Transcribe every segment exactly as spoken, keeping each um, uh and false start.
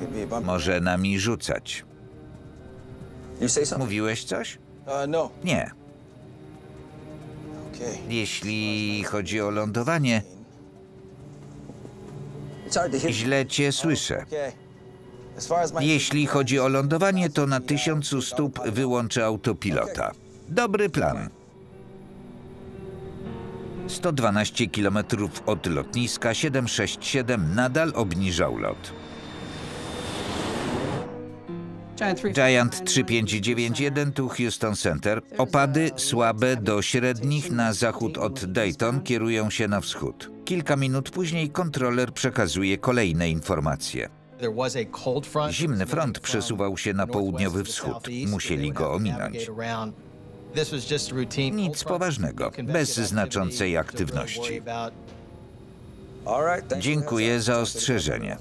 Może nami rzucać. Mówiłeś coś? Nie. Jeśli chodzi o lądowanie, źle cię słyszę. Jeśli chodzi o lądowanie, to na tysiącu stóp wyłączę autopilota. Dobry plan. sto dwanaście kilometrów od lotniska siedem sześć siedem nadal obniżał lot. Giant trzy pięć dziewięć jeden tu Houston Center. Opady słabe do średnich na zachód od Dayton kierują się na wschód. Kilka minut później kontroler przekazuje kolejne informacje. Zimny front przesuwał się na południowy wschód. Musieli go ominąć. Nic poważnego, bez znaczącej aktywności. Dziękuję za ostrzeżenie.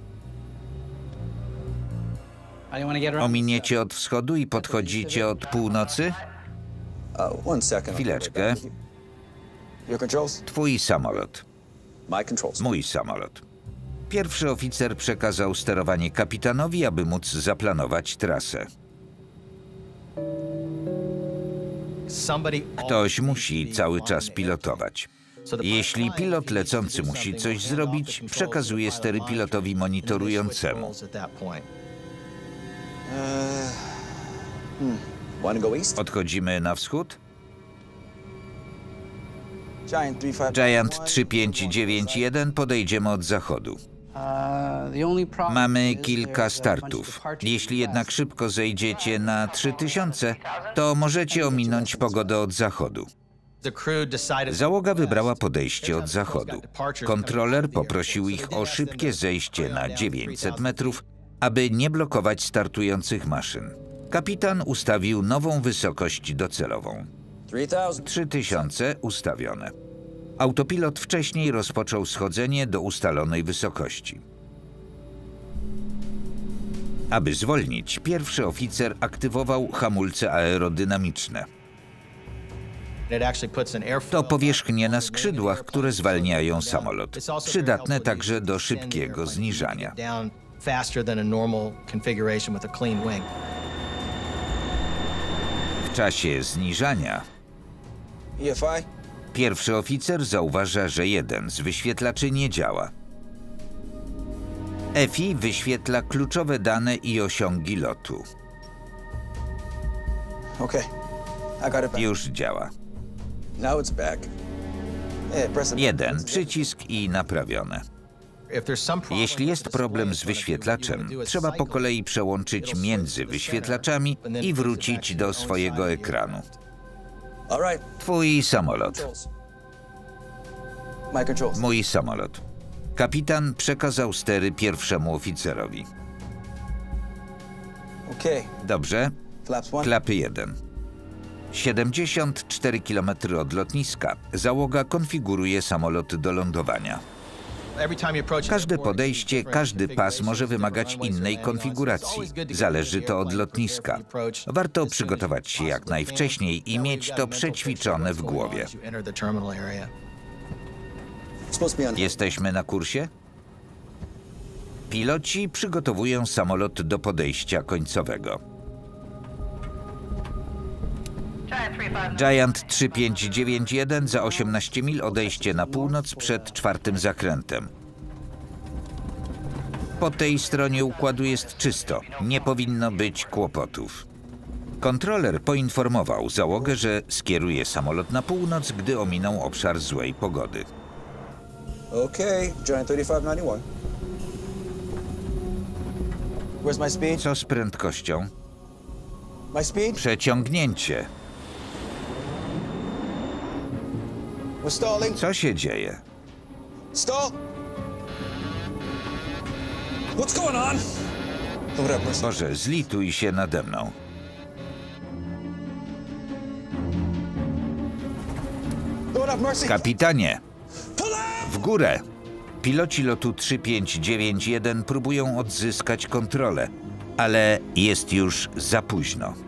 Ominiecie od wschodu i podchodzicie od północy? Chwileczkę. Twój samolot. Mój samolot. Pierwszy oficer przekazał sterowanie kapitanowi, aby móc zaplanować trasę. Ktoś musi cały czas pilotować. Jeśli pilot lecący musi coś zrobić, przekazuje stery pilotowi monitorującemu. Odchodzimy na wschód? Giant trzy pięć dziewięć jeden podejdziemy od zachodu. Mamy kilka startów. Jeśli jednak szybko zejdziecie na trzy tysiące, to możecie ominąć pogodę od zachodu. Załoga wybrała podejście od zachodu. Kontroler poprosił ich o szybkie zejście na dziewięćset metrów, aby nie blokować startujących maszyn. Kapitan ustawił nową wysokość docelową. trzy tysiące ustawione. Autopilot wcześniej rozpoczął schodzenie do ustalonej wysokości. Aby zwolnić, pierwszy oficer aktywował hamulce aerodynamiczne. To powierzchnie na skrzydłach, które zwalniają samolot. Przydatne także do szybkiego zniżania. W czasie zniżania pierwszy oficer zauważa, że jeden z wyświetlaczy nie działa. F I wyświetla kluczowe dane i osiągi lotu. Już działa. Jeden przycisk i naprawione. Jeśli jest problem z wyświetlaczem, trzeba po kolei przełączyć między wyświetlaczami i wrócić do swojego ekranu. Twój samolot. Mój samolot. Kapitan przekazał stery pierwszemu oficerowi. Dobrze. Klapy jeden. siedemdziesiąt cztery kilometry od lotniska. Załoga konfiguruje samolot do lądowania. Każde podejście, każdy pas może wymagać innej konfiguracji. Zależy to od lotniska. Warto przygotować się jak najwcześniej i mieć to przećwiczone w głowie. Jesteśmy na kursie? Piloci przygotowują samolot do podejścia końcowego. Giant trzy pięć dziewięć jeden za osiemnaście mil odejście na północ przed czwartym zakrętem. Po tej stronie układu jest czysto. Nie powinno być kłopotów. Kontroler poinformował załogę, że skieruje samolot na północ, gdy ominą obszar złej pogody. Co z prędkością? Przeciągnięcie. Co się dzieje? Boże, zlituj się nade mną. Kapitanie! W górę! Piloci lotu trzy pięć dziewięć jeden próbują odzyskać kontrolę, ale jest już za późno.